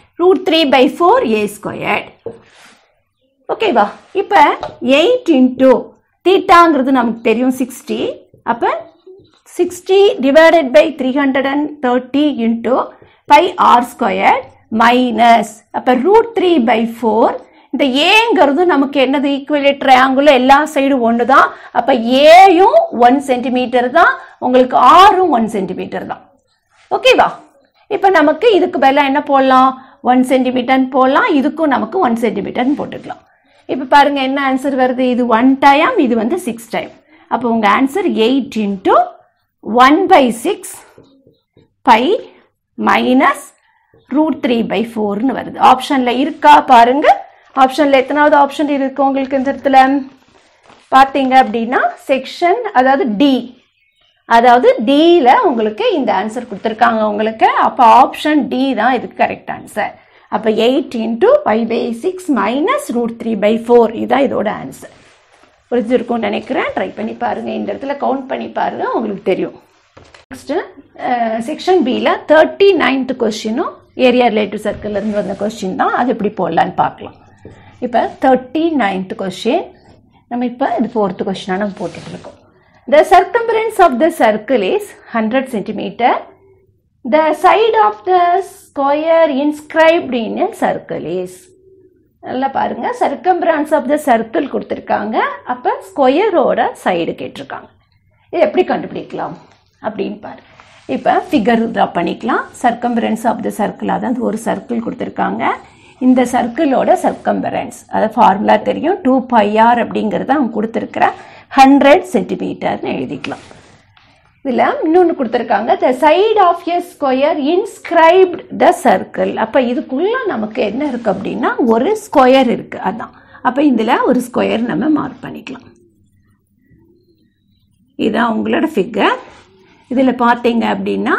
√3/4a². ஓகேவா? இப்போ 8 × தீட்டாங்கிறது நமக்கு தெரியும் 60. அப்போ 60 / 330 × πr² மைனஸ் அப்போ √3/4. இந்த ஏங்கிறது நமக்கு என்னது, ஈக்குவலேட் ட்ரையாங்கிள் எல்லா சைடும் 1 தான். அப்போ ஏயும் 1 சென்டிமீட்டர் தான், உங்களுக்கு ஆரும் 1 சென்டிமீட்டர் தான். ஓகேவா? இப்போ நமக்கு இதுக்கு பதிலாக என்ன போடலாம், 1 சென்டிமீட்டர்னு போடலாம். இதுக்கும் நமக்கு 1 சென்டிமீட்டர்னு போட்டுக்கலாம். இப்போ பாருங்க என்ன ஆன்சர் வருது, இது 1 டைம், இது வந்து 6 டைம். அப்போ உங்கள் ஆன்சர் 8 × 1/6 π மைனஸ் √3/4ன்னு வருது. ஆப்ஷனில் இருக்கா பாருங்க. ஆப்ஷனில் எத்தனாவது ஆப்ஷன் இருக்கு உங்களுக்கு இந்த இடத்துல பார்த்தீங்க அப்படின்னா செக்ஷன், அதாவது டி, அதாவது டியில் உங்களுக்கு இந்த ஆன்சர் கொடுத்துருக்காங்க உங்களுக்கு. அப்போ ஆப்ஷன் டி தான் இதுக்கு கரெக்ட் ஆன்சர். அப்போ 8 × 5/6 மைனஸ் √3/4 இதுதான் இதோட ஆன்சர். புரிஞ்சிருக்கும்னு நினைக்கிறேன். ட்ரை பண்ணி பாருங்கள், இந்த இடத்துல கவுண்ட் பண்ணி பாருங்கள், உங்களுக்கு தெரியும். நெக்ஸ்ட்டு செக்ஷன் பியில் 39th கொஸ்டினும் ஏரியா ரிலேட்டிவ் சர்க்கிள்லேருந்து வந்த கொஸ்டின் தான். அது எப்படி போடலான்னு பார்க்கலாம். இப்போ 39th கொஸ்டின், நம்ம இப்போ இது 4th கொஸ்டினாக நம்ம போட்டுட்டு இருக்கோம். The circumference of the circle is 100 centimeter. The side of the square inscribed in a circle is. நல்லா பாருங்க, circumference of the circle கொடுத்துருக்காங்க. அப்போ ஸ்கொயரோட சைடு கேட்டிருக்காங்க. இது எப்படி கண்டுபிடிக்கலாம் அப்படின்னு பாரு. இப்போ ஃபிகர் ட்ரா பண்ணிக்கலாம். circumference of the circle, அதாவது ஒரு சர்க்கிள் கொடுத்துருக்காங்க. இந்த சர்க்கிளோட சர்க்கம்பரன்ஸ், அதாவது ஃபார்முலா தெரியும், 2πr அப்படிங்கிறத அவங்க கொடுத்துருக்கிற 100 சென்டிமீட்டர்னு எழுதிக்கலாம். இதில் இன்னொன்று கொடுத்துருக்காங்க, the side of a square inscribed the circle. அப்போ இதுக்குள்ளே நமக்கு என்ன இருக்குது அப்படின்னா ஒரு ஸ்கொயர் இருக்குது, அதான். அப்போ இதில் ஒரு ஸ்கொயர் நம்ம மார்க் பண்ணிக்கலாம். இதுதான் உங்களோட ஃபிகர். இதில் பார்த்தீங்க அப்படின்னா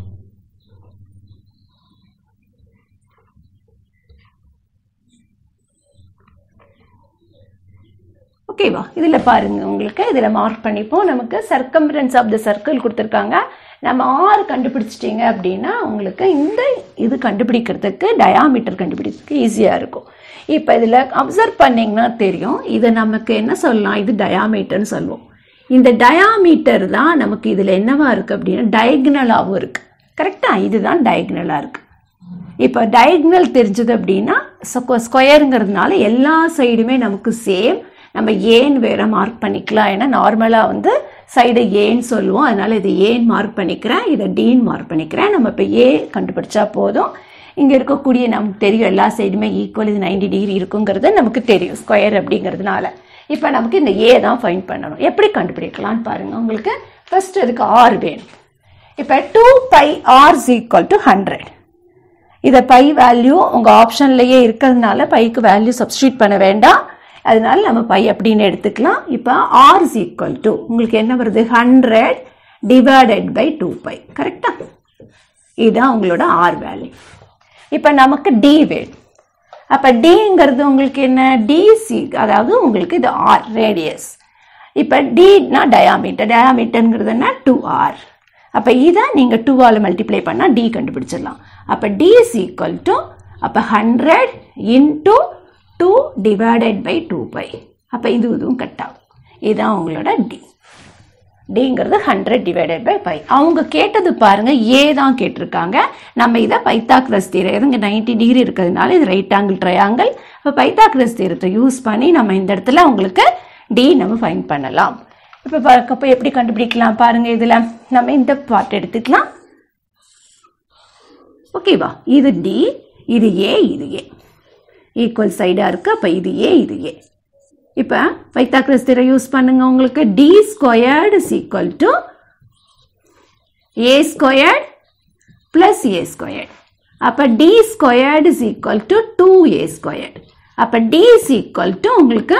ஓகேவா, இதில் பாருங்கள் உங்களுக்கு இதில் மார்க் பண்ணிப்போம். நமக்கு சர்க்கம்பரன்ஸ் ஆஃப் த சர்க்கிள் கொடுத்துருக்காங்க. நம்ம 6 கண்டுபிடிச்சிட்டிங்க அப்படின்னா உங்களுக்கு இந்த இது கண்டுபிடிக்கிறதுக்கு டயாமீட்டர் கண்டுபிடிக்கிறதுக்கு ஈஸியாக இருக்கும். இப்போ இதில் அப்சர்வ் பண்ணிங்கன்னா தெரியும், இதை நமக்கு என்ன சொல்லலாம், இது டயாமீட்டர்னு சொல்லுவோம். இந்த டயாமீட்டர் தான் நமக்கு இதில் என்னவா இருக்குது அப்படின்னா டயக்னலாகவும் இருக்குது. கரெக்டாக, இதுதான் டயக்னலாக இருக்குது. இப்போ டயக்னல் தெரிஞ்சது அப்படின்னா ஸ்கொயருங்கிறதுனால எல்லா சைடுமே நமக்கு சேம். நம்ம ஏன் வேறு மார்க் பண்ணிக்கலாம், ஏன்னா நார்மலாக வந்து சைடு ஏன்னு சொல்லுவோம். அதனால் இது ஏன் மார்க் பண்ணிக்கிறேன், இதை டீன்னு மார்க் பண்ணிக்கிறேன். நம்ம இப்போ ஏ கண்டுபிடிச்சா போதும். இங்கே இருக்கக்கூடிய நமக்கு தெரியும் எல்லா சைடுமே ஈக்குவல், இது 90 டிகிரி இருக்குங்கிறது நமக்கு தெரியும் ஸ்கொயர் அப்படிங்கிறதுனால. இப்போ நமக்கு இந்த ஏ தான் ஃபைண்ட் பண்ணணும். எப்படி கண்டுபிடிக்கலான்னு பாருங்கள். உங்களுக்கு ஃபர்ஸ்ட் அதுக்கு ஆர் வேணும். இப்போ 2πr = 100. இதை பை வேல்யூ உங்கள் ஆப்ஷன்லேயே இருக்கிறதுனால பைக்கு வேல்யூ சப்ஸ்டியூட் பண்ண வேண்டாம், அதனால நம்ம பை அப்படின்னு எடுத்துக்கலாம். இப்போ ஆர் = உங்களுக்கு என்ன வருது, 100 / 2π. கரெக்டா, இதுதான் உங்களோட ஆர் வேல்யூ. இப்போ நமக்கு டி வேணும். அப்போ டிங்கிறது உங்களுக்கு என்ன, டிசி, அதாவது உங்களுக்கு இது ஆர் ரேடியஸ். இப்போ டினா டயாமீட்டர், டயாமீட்டருங்கிறது என்ன 2r. அப்போ இதை நீங்கள் 2ஆல் மல்டிப்ளை பண்ணால் டி கண்டுபிடிச்சிடலாம். அப்போ டி = அப்போ 100 × 2 / 2π. அப்போ இதுவும் கட் ஆகும். இதுதான் உங்களோட டி. டிங்கிறது 100 / π. அவங்க கேட்டது பாருங்க, ஏ தான் கேட்டிருக்காங்க. நம்ம இதை பைத்தாகரஸ் தியரம், இங்கே 90 டிகிரி இருக்கிறதுனால இது ரைட் ஆங்கிள் ட்ரையாங்கிள். இப்போ பைத்தாகரஸ் தியரத்தை யூஸ் பண்ணி நம்ம இந்த இடத்துல உங்களுக்கு டி நம்ம ஃபைண்ட் பண்ணலாம். இப்போ எப்படி கண்டுபிடிக்கலாம் பாருங்க. இதில் நம்ம இந்த பார்ட் எடுத்துக்கலாம். ஓகேவா, இது டி, இது ஏ, இது ஏ ஈக்குவல் சைடாக இருக்குது. அப்போ இது ஏ, இது ஏ. இப்போ பைத்தாகரஸ் தியரம் யூஸ் பண்ணுங்க. உங்களுக்கு d² = a² + a². அப்போ d² = 2a². அப்போ d = உங்களுக்கு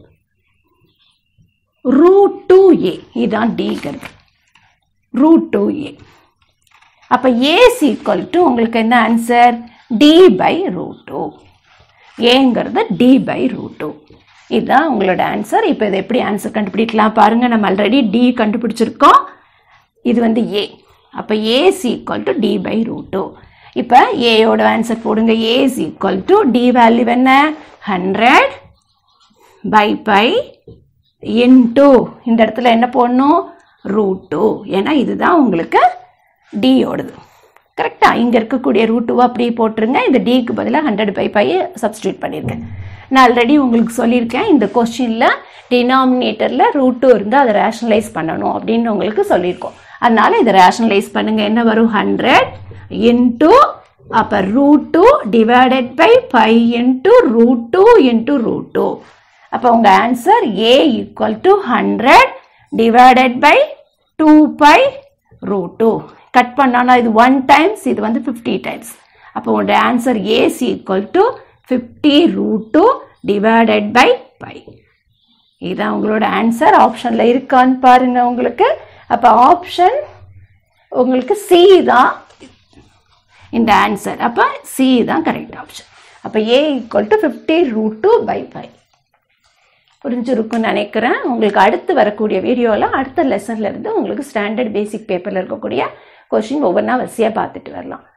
√2a. இதுதான் dங்கிறது √2a. அப்போ a = உங்களுக்கு என்ன ஆன்சர், d/√2. ஏங்கிறது d/√2. இதுதான் உங்களோட ஆன்சர். இப்போ இதை எப்படி ஆன்சர் கண்டுபிடிக்கலாம் பாருங்கள். நம்ம ஆல்ரெடி டி கண்டுபிடிச்சிருக்கோம், இது வந்து ஏ. அப்போ a = d/√2. இப்போ ஏயோட ஆன்சர் போடுங்க. a = d வேல்யூ என்ன, 100/π × இந்த இடத்துல என்ன போடணும், √2. ஏன்னா இதுதான் உங்களுக்கு டியோடது. கரெக்டாக, இங்கே இருக்கக்கூடிய √2 அப்படியே போட்டுருங்க. இந்த டிக்கு பதிலாக 100/π சப்ஸ்டியூட் பண்ணியிருக்கேன். நான் ஆல்ரெடி உங்களுக்கு சொல்லியிருக்கேன், இந்த கொஸ்டினில் டினாமினேட்டரில் √2 இருந்தால் அதை ரேஷனலைஸ் பண்ணணும் அப்படின்னு உங்களுக்கு சொல்லியிருக்கோம். அதனால் இதை ரேஷனலைஸ் பண்ணுங்கள். என்ன வரும், 100 × அப்போ √2 / π × √2 × √2. அப்போ உங்கள் ஆன்சர் a = 100 / 2π√2. கட் பண்ணானா இது 1 டைம்ஸ், இது வந்து 50 டைம்ஸ். அப்போ உங்களோட ஆன்சர் a = 50√2 / π. இதுதான் உங்களோட ஆன்சர். ஆப்ஷனில் இருக்கான்னு பாருங்க உங்களுக்கு. அப்போ ஆப்ஷன் உங்களுக்கு சி தான் இந்த ஆன்சர். அப்போ சி தான் கரெக்ட் ஆப்ஷன். அப்போ a = 50√2 / π. புரிஞ்சிருக்குன்னு நினைக்கிறேன். உங்களுக்கு அடுத்து வரக்கூடிய வீடியோவில் அடுத்த லெசன்ல இருந்து உங்களுக்கு ஸ்டாண்டர்ட் பேசிக் பேப்பரில் இருக்கக்கூடிய கொஸ்டின் ஒவ்வொன்றா வரிசையாக பார்த்துட்டு வரலாம்.